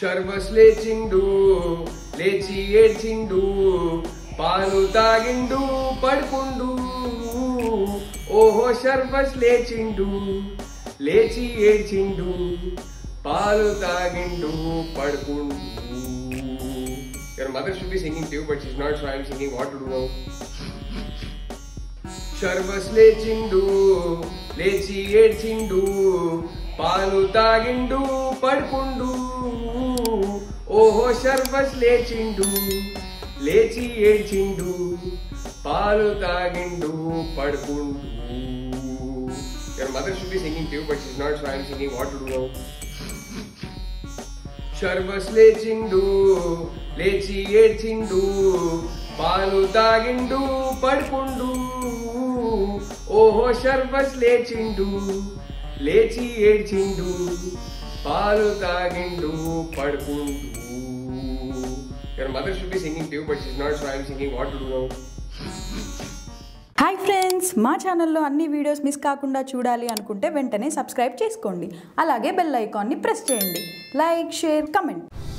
శర్వస్ లేచిండు లేచి ఏడ్చిండు పాలు తాగిండు పడుకుండు ఓహో శర్వస్ లేచిండు లేచి ఏడ్చిండు పాలు తాగిండు పడుకుండు. Your mother should be singing to you, but she's not, so I am singing. What to do now? శర్వస్ లేచిండు లేచి ఏడ్చిండు పాలు తాగిండు పడుకుండు ఓహో శర్వస్ లేచిండు లేచి ఏడ్చిండు పాలు తాగిండు పడుకుండు. Your mother should be singing to you, but she's not, so I am singing. What to do now? శర్వస్ లేచిండు లేచి ఏడ్చిండు పాలు తాగిండు పడుకుండు ఓహో శర్వస్ లేచిండు లేచి ఏడ్చిండు పాలు తాగిండు పడుకుండు. Your mother should be singing to you, but she's not, so I am singing. What to do now? Hi friends, మా ఛానల్లో అన్ని వీడియోస్ మిస్ కాకుండా చూడాలి అనుకుంటే వెంటనే సబ్స్క్రైబ్ చేసుకోండి. అలాగే బెల్ ఐకాన్ని ప్రెస్ చేయండి. Like, share, comment.